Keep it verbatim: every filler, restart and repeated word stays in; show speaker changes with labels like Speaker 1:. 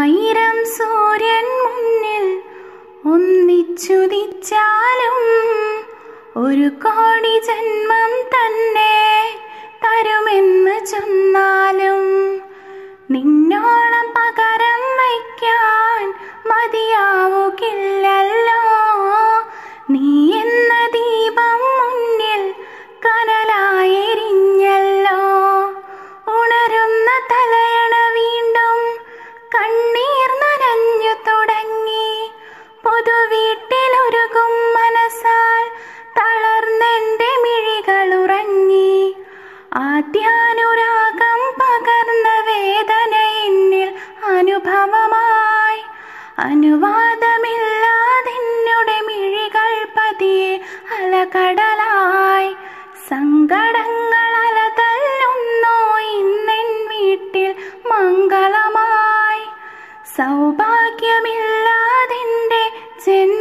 Speaker 1: ആയിരം സൂര്യൻ മുന്നിൽ ഒന്നിച്ചുദിച്ചാലും ഒരു കോടി ജന്മം തന്നെ തരുമെന്ന് ചൊന്നാലും നിന്നോളം പകരം വയ്ക്കാൻ മതിയാവുകില്ലല്ലോ. നീ എന്ന ദീപം മുന്നിൽ കനലായെരിഞ്ഞല്ലോ. ഉണരുന്ന തലയണ വീണ്ടും കണ്ണീർ നനഞ്ഞു തുടങ്ങി. പൊതുവീട്ടിലൊരുകും മനസ്സാൽ തളർന്നെന്റെ മിഴികളുറങ്ങി. ആദ്യാനുരാഗം പകർന്ന വേദന എന്നിൽ അനുഭവമായി. അനുവാദമില്ലാതെന്നുടെ മിഴികൾ പതിയെ അലകടലായി. സങ്കടങ്ങൾ അലതല്ലുന്നു ഇന്നെൻ വീട്ടിൽ മംഗളമായി. സൗഭാഗ്യമില്ലാതിൻ്റെ ജന്മ